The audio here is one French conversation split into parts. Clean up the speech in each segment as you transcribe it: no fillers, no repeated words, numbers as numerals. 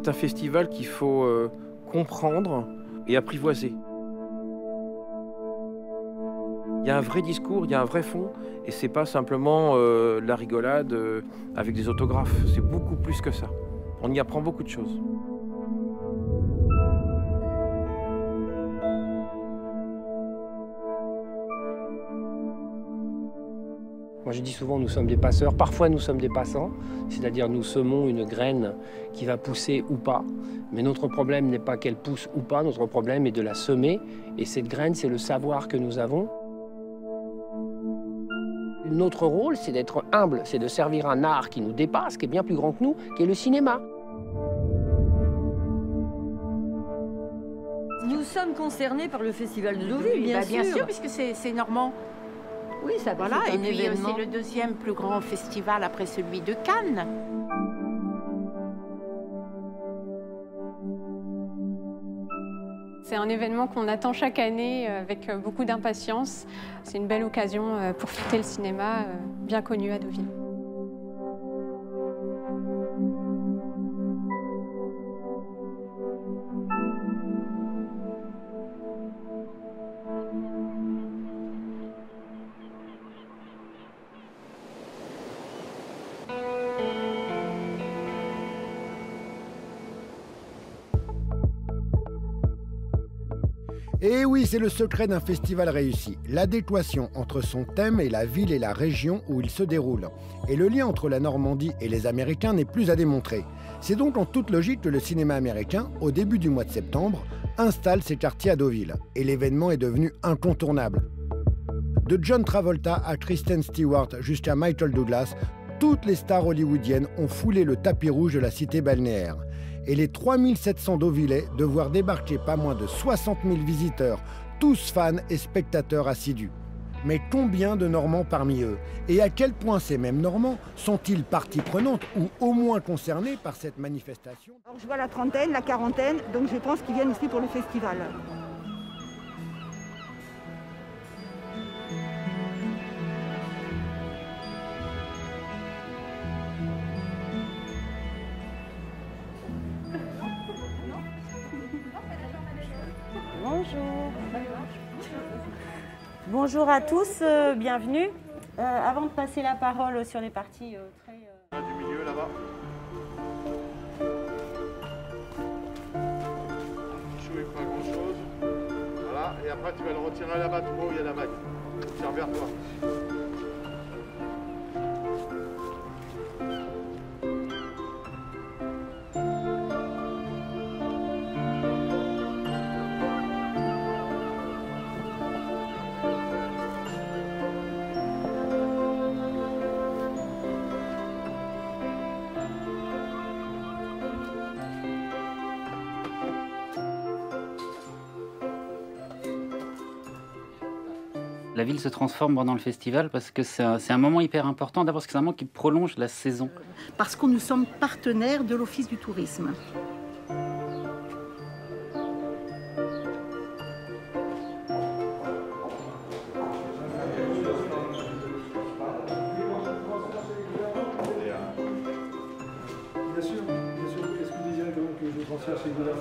C'est un festival qu'il faut comprendre et apprivoiser. Il y a un vrai discours, il y a un vrai fond, et c'est pas simplement la rigolade avec des autographes. C'est beaucoup plus que ça. On y apprend beaucoup de choses. Moi je dis souvent nous sommes des passeurs, parfois nous sommes des passants, c'est-à-dire nous semons une graine qui va pousser ou pas. Mais notre problème n'est pas qu'elle pousse ou pas, notre problème est de la semer, et cette graine c'est le savoir que nous avons. Notre rôle c'est d'être humble, c'est de servir un art qui nous dépasse, qui est bien plus grand que nous, qui est le cinéma. Nous sommes concernés par le festival de Deauville, bien sûr. Bien sûr, puisque c'est normand. Oui, ça Voilà, c'est et un puis événement. c'est le deuxième plus grand festival après celui de Cannes. C'est un événement qu'on attend chaque année avec beaucoup d'impatience. C'est une belle occasion pour fêter le cinéma bien connu à Deauville. Et oui, c'est le secret d'un festival réussi, l'adéquation entre son thème et la ville et la région où il se déroule. Et le lien entre la Normandie et les Américains n'est plus à démontrer. C'est donc en toute logique que le cinéma américain, au début du mois de septembre, installe ses quartiers à Deauville. Et l'événement est devenu incontournable. De John Travolta à Kristen Stewart jusqu'à Michael Douglas, toutes les stars hollywoodiennes ont foulé le tapis rouge de la cité balnéaire. Et les 3700 Deauvillais de voir débarquer pas moins de 60 000 visiteurs, tous fans et spectateurs assidus. Mais combien de Normands parmi eux? Et à quel point ces mêmes Normands sont-ils partie prenante ou au moins concernés par cette manifestation? Alors, je vois la trentaine, la quarantaine, donc je pense qu'ils viennent aussi pour le festival. Bonjour. Bonjour à tous, bienvenue. Avant de passer la parole sur les parties très... Du milieu là-bas. Chou et pas grand chose. Voilà, et après tu vas le retirer là-bas, tout haut, il y a la bague. Tire vers toi. La ville se transforme pendant le festival parce que c'est un moment hyper important. D'abord parce que c'est un moment qui prolonge la saison. Parce que nous sommes partenaires de l'Office du tourisme. Bien sûr, qu'est-ce que vous désirez donc que je transfère chez vous là?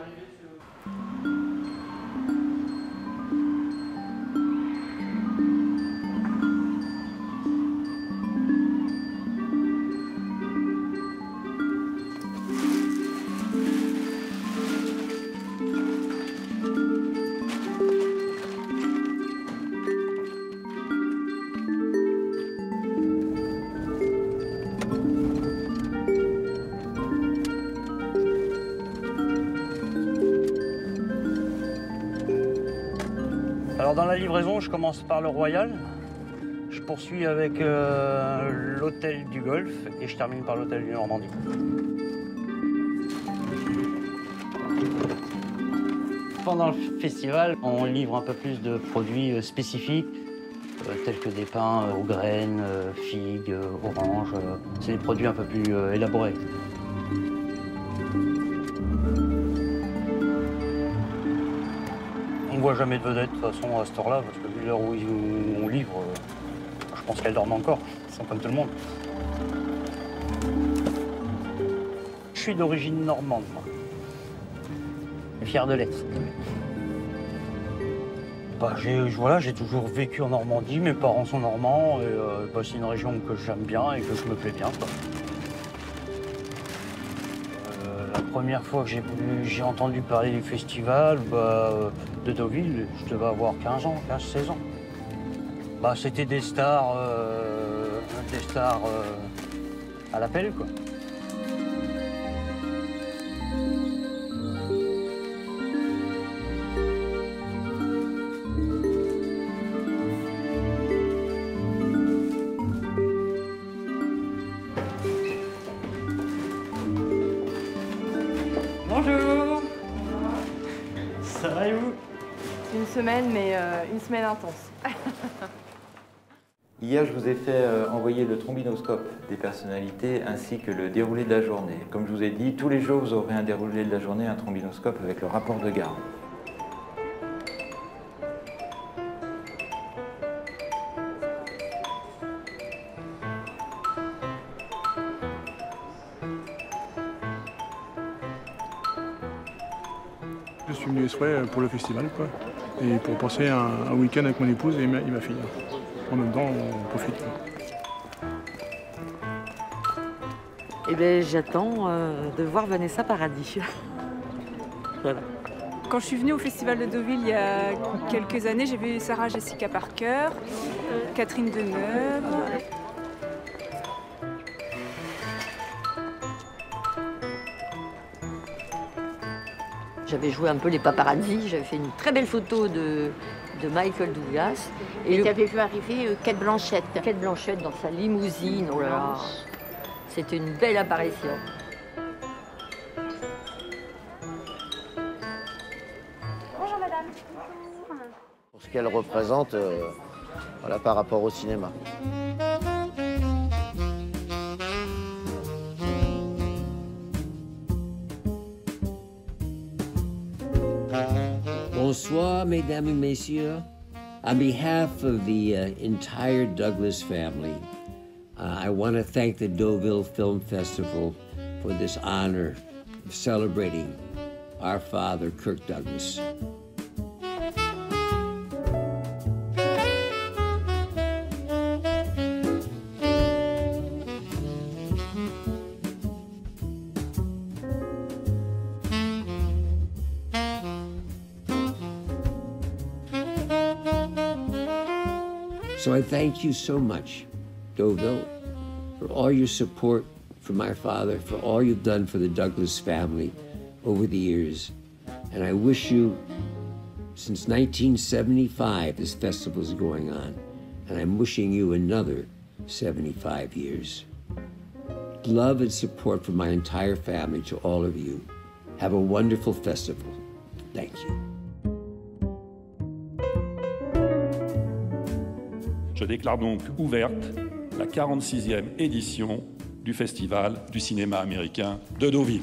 Alors dans la livraison, je commence par le Royal, je poursuis avec l'hôtel du Golfe et je termine par l'hôtel du Normandie. Pendant le festival, on livre un peu plus de produits spécifiques, tels que des pains aux graines, figues, oranges. C'est des produits un peu plus élaborés. On ne voit jamais de vedette de toute façon à cette heure-là, parce que vu l'heure où on livre, je pense qu'elles dorment encore, elles sont comme tout le monde. Je suis d'origine normande, moi. Et fier de l'être. Bah, j'ai toujours vécu en Normandie, mes parents sont normands, et c'est une région que j'aime bien et que je me plais bien, quoi. La première fois que j'ai entendu parler du festival de Deauville, je devais avoir 15 ans, 15-16 ans. Bah, c'était des stars à l'appel, quoi. Bonjour. Ça va et vous? C'est une semaine, mais une semaine intense. Hier, je vous ai fait envoyer le trombinoscope des personnalités ainsi que le déroulé de la journée. Comme je vous ai dit, tous les jours, vous aurez un déroulé de la journée, un trombinoscope avec le rapport de garde. Je suis venu exprès pour le festival, quoi. Et pour passer un week-end avec mon épouse et ma fille. En même temps, on profite. Eh bien, j'attends de voir Vanessa Paradis. Voilà. Quand je suis venue au Festival de Deauville il y a quelques années, j'ai vu Sarah Jessica Parker, Catherine Deneuve. J'avais joué un peu les paparazzi, j'avais fait une très belle photo de Michael Douglas. Et tu avais vu arriver Cate Blanchett. Cate Blanchett dans sa limousine, oh là là. C'était une belle apparition. Bonjour madame. Pour ce qu'elle représente voilà, par rapport au cinéma. Bonsoir, mesdames et messieurs. On behalf of the entire Douglas family, I want to thank the Deauville Film Festival for this honor of celebrating our father, Kirk Douglas. So I thank you so much, Deauville, for all your support for my father, for all you've done for the Douglas family over the years. And I wish you, since 1975, this festival is going on, and I'm wishing you another 75 years. Love and support from my entire family to all of you. Have a wonderful festival. Thank you. Je déclare donc ouverte la 46e édition du Festival du cinéma américain de Deauville.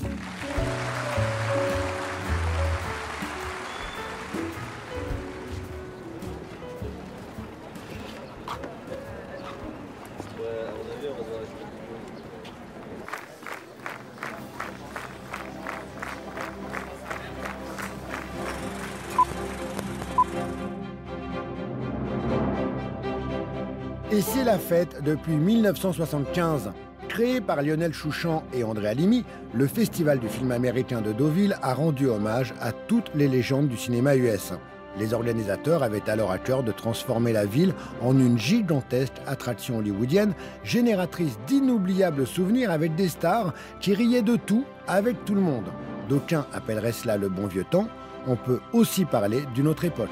Et c'est la fête depuis 1975. Créé par Lionel Chouchant et André Alimi, le Festival du film américain de Deauville a rendu hommage à toutes les légendes du cinéma US. Les organisateurs avaient alors à cœur de transformer la ville en une gigantesque attraction hollywoodienne, génératrice d'inoubliables souvenirs avec des stars qui riaient de tout avec tout le monde. D'aucuns appelleraient cela le bon vieux temps. On peut aussi parler d'une autre époque.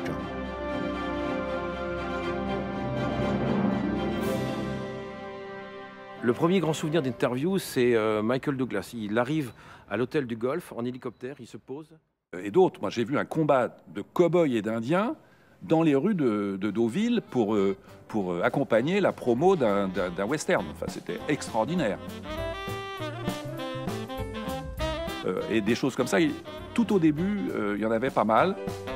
Le premier grand souvenir d'interview, c'est Michael Douglas. Il arrive à l'hôtel du Golfe en hélicoptère, il se pose. Et d'autres, moi j'ai vu un combat de cow-boys et d'Indiens dans les rues de Deauville pour accompagner la promo d'un western. Enfin, c'était extraordinaire. Et des choses comme ça, tout au début, il y en avait pas mal.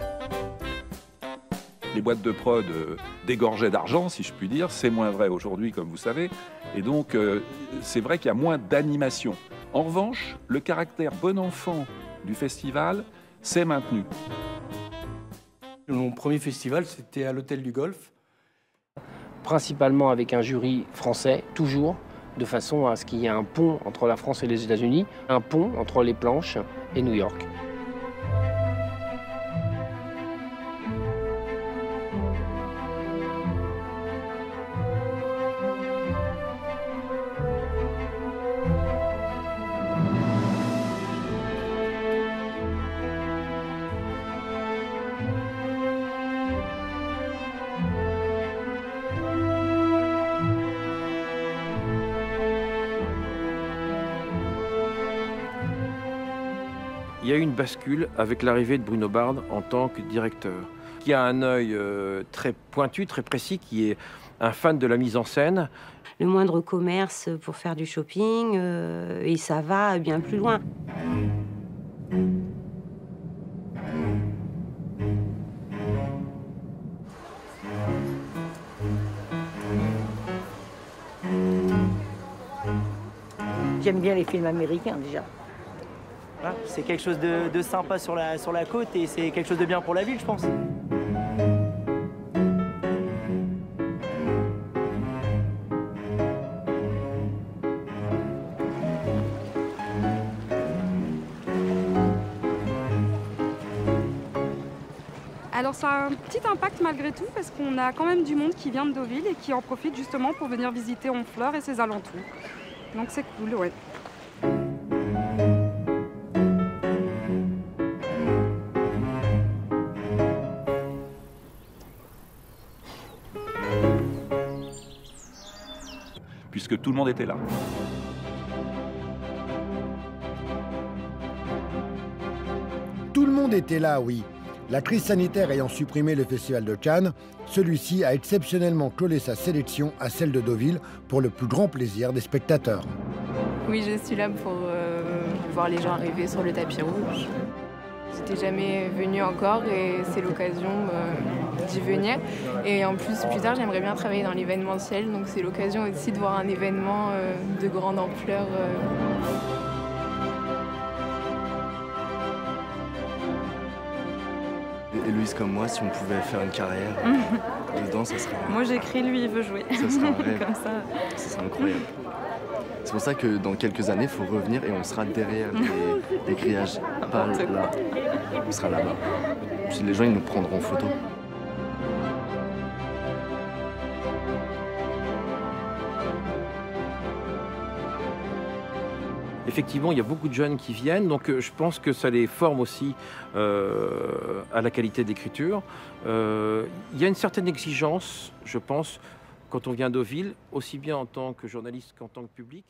Les boîtes de prod dégorgeaient d'argent, si je puis dire. C'est moins vrai aujourd'hui, comme vous savez. Et donc, c'est vrai qu'il y a moins d'animation. En revanche, le caractère bon enfant du festival s'est maintenu. Mon premier festival, c'était à l'Hôtel du Golfe. Principalement avec un jury français, toujours, de façon à ce qu'il y ait un pont entre la France et les États-Unis, un pont entre les planches et New York. Il y a eu une bascule avec l'arrivée de Bruno Bard en tant que directeur, qui a un œil très pointu, très précis, qui est un fan de la mise en scène. Le moindre commerce pour faire du shopping, et ça va bien plus loin. J'aime bien les films américains déjà. C'est quelque chose de sympa sur la côte et c'est quelque chose de bien pour la ville, je pense. Alors ça a un petit impact malgré tout parce qu'on a quand même du monde qui vient de Deauville et qui en profite justement pour venir visiter Honfleur et ses alentours. Donc c'est cool, ouais. Puisque tout le monde était là. Tout le monde était là, oui. La crise sanitaire ayant supprimé le Festival de Cannes, celui-ci a exceptionnellement collé sa sélection à celle de Deauville pour le plus grand plaisir des spectateurs. Oui, je suis là pour voir les gens arriver sur le tapis rouge. J'étais jamais venue encore et c'est l'occasion d'y venir. Et en plus tard, j'aimerais bien travailler dans l'événementiel, donc c'est l'occasion aussi de voir un événement de grande ampleur. Héloïse comme moi, si on pouvait faire une carrière dedans, ça serait... Moi j'écris, lui il veut jouer. Ça serait un rêve. Comme ça. Ça serait incroyable. C'est pour ça que dans quelques années, il faut revenir et on sera derrière les grillages, pas là. On sera là-bas. Puis les gens, ils nous prendront en photo. Effectivement, il y a beaucoup de jeunes qui viennent, donc je pense que ça les forme aussi à la qualité d'écriture. Il y a une certaine exigence, je pense, quand on vient de Deauville, aussi bien en tant que journaliste qu'en tant que public.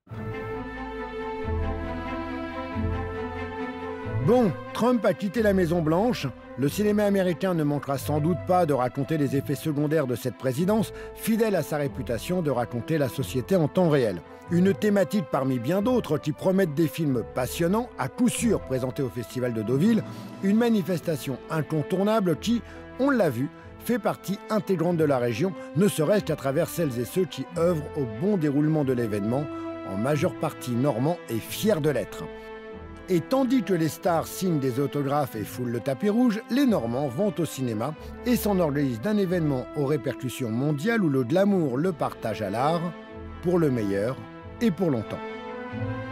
Bon, Trump a quitté la Maison-Blanche. Le cinéma américain ne manquera sans doute pas de raconter les effets secondaires de cette présidence, fidèle à sa réputation de raconter la société en temps réel. Une thématique parmi bien d'autres qui promettent des films passionnants, à coup sûr présentés au Festival de Deauville, une manifestation incontournable qui, on l'a vu, fait partie intégrante de la région, ne serait-ce qu'à travers celles et ceux qui œuvrent au bon déroulement de l'événement, en majeure partie normands et fiers de l'être. Et tandis que les stars signent des autographes et foulent le tapis rouge, les Normands vont au cinéma et s'enorgueillissent d'un événement aux répercussions mondiales où le glamour le partage à l'art, pour le meilleur et pour longtemps.